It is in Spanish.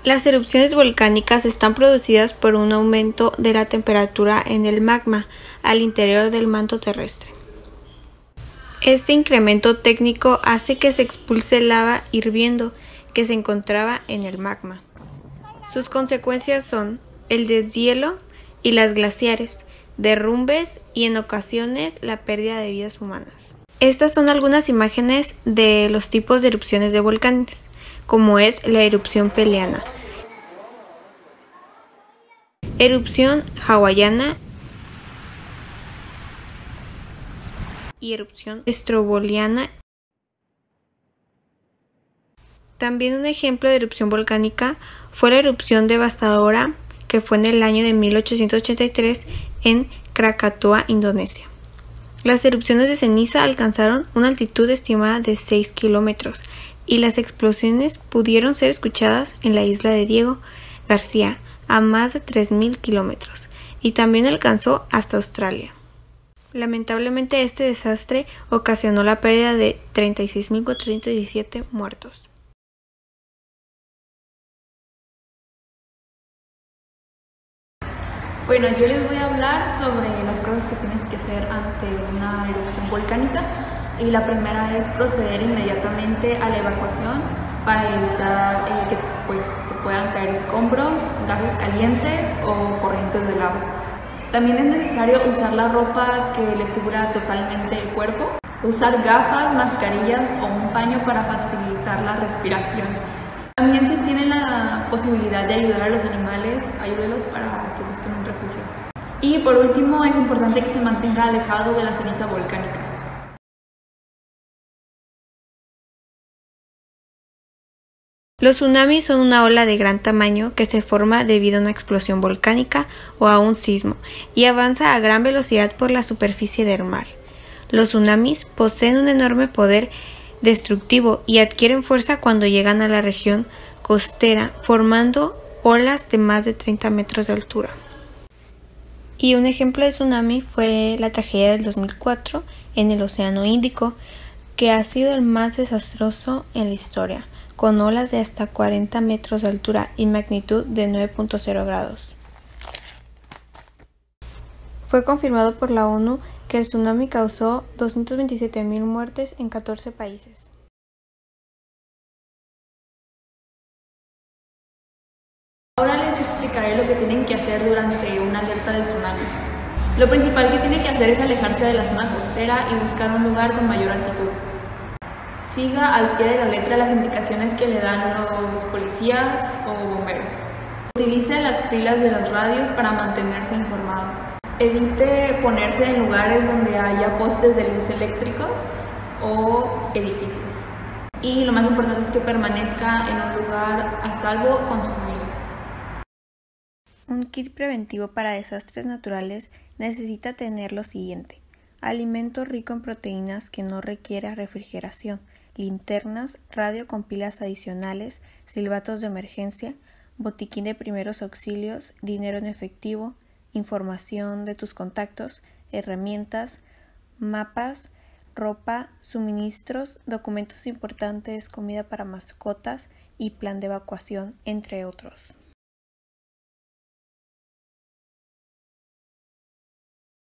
Las erupciones volcánicas están producidas por un aumento de la temperatura en el magma al interior del manto terrestre. Este incremento técnico hace que se expulse lava hirviendo que se encontraba en el magma. Sus consecuencias son el deshielo y las glaciares, derrumbes y en ocasiones la pérdida de vidas humanas. Estas son algunas imágenes de los tipos de erupciones de volcanes, como es la erupción peleana, erupción hawaiana y erupción estroboliana. También un ejemplo de erupción volcánica fue la erupción devastadora que fue en el año de 1883 en Krakatoa, Indonesia. Las erupciones de ceniza alcanzaron una altitud estimada de 6 kilómetros y las explosiones pudieron ser escuchadas en la isla de Diego García a más de 3.000 kilómetros y también alcanzó hasta Australia. Lamentablemente este desastre ocasionó la pérdida de 36.417 muertos. Bueno, yo les voy a hablar sobre las cosas que tienes que hacer ante una erupción volcánica y la primera es proceder inmediatamente a la evacuación para evitar que te puedan caer escombros, gases calientes o corrientes de lava. También es necesario usar la ropa que le cubra totalmente el cuerpo, usar gafas, mascarillas o un paño para facilitar la respiración. También si tienen la posibilidad de ayudar a los animales, ayúdelos para que busquen un refugio. Y por último, es importante que se mantenga alejado de la ceniza volcánica. Los tsunamis son una ola de gran tamaño que se forma debido a una explosión volcánica o a un sismo y avanza a gran velocidad por la superficie del mar. Los tsunamis poseen un enorme poder destructivo y adquieren fuerza cuando llegan a la región costera, formando olas de más de 30 metros de altura. Y un ejemplo de tsunami fue la tragedia del 2004 en el Océano Índico, que ha sido el más desastroso en la historia, con olas de hasta 40 metros de altura y magnitud de 9.0 grados. Fue confirmado por la ONU que el tsunami causó 227.000 muertes en 14 países. Ahora les explicaré lo que tienen que hacer durante una alerta de tsunami. Lo principal que tienen que hacer es alejarse de la zona costera y buscar un lugar con mayor altitud. Siga al pie de la letra las indicaciones que le dan los policías o bomberos. Utilice las pilas de los radios para mantenerse informado. Evite ponerse en lugares donde haya postes de luz eléctricos o edificios. Y lo más importante es que permanezca en un lugar a salvo con su familia. Un kit preventivo para desastres naturales necesita tener lo siguiente: alimento rico en proteínas que no requiera refrigeración, linternas, radio con pilas adicionales, silbatos de emergencia, botiquín de primeros auxilios, dinero en efectivo, información de tus contactos, herramientas, mapas, ropa, suministros, documentos importantes, comida para mascotas y plan de evacuación, entre otros.